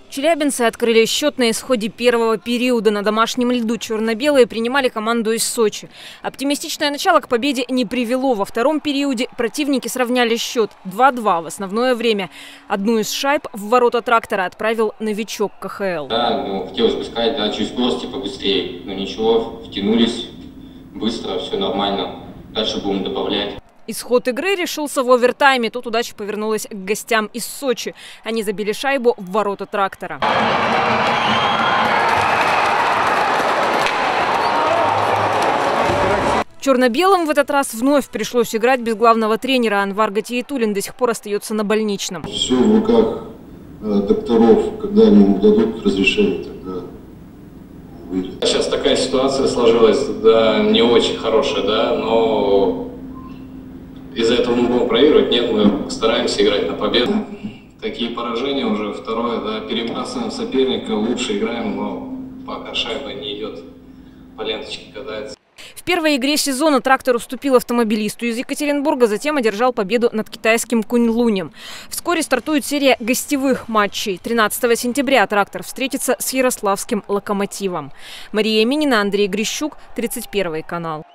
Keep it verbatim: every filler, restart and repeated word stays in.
Челябинцы открыли счет на исходе первого периода. На домашнем льду черно-белые принимали команду из Сочи. Оптимистичное начало к победе не привело. Во втором периоде противники сравняли счет два-два в основное время. Одну из шайб в ворота «Трактора» отправил новичок ка ха эл. Да, ну, хотелось бы сказать, да, чуть скорости побыстрее. Но ничего, втянулись быстро, все нормально. Дальше будем добавлять. Исход игры решился в овертайме. Тут удача повернулась к гостям из Сочи. Они забили шайбу в ворота «Трактора». Черно-белым в этот раз вновь пришлось играть без главного тренера. Анвар Гатиетуллин до сих пор остается на больничном. Все в руках э, докторов. Когда они ему дадут разрешение, тогда выйдет. Сейчас такая ситуация сложилась, да, не очень хорошая, да, но из-за этого мы будем проигрывать. Нет, мы стараемся играть на победу. Такие поражения уже второе, да, перебрасываем соперника, лучше играем, но пока шайба не идет по ленточке катается. В первой игре сезона «Трактор» уступил автомобилисту из Екатеринбурга, затем одержал победу над китайским Куньлунем. Вскоре стартует серия гостевых матчей. тринадцатого сентября «Трактор» встретится с ярославским «Локомотивом». Мария Минина, Андрей Грищук, тридцать первый канал.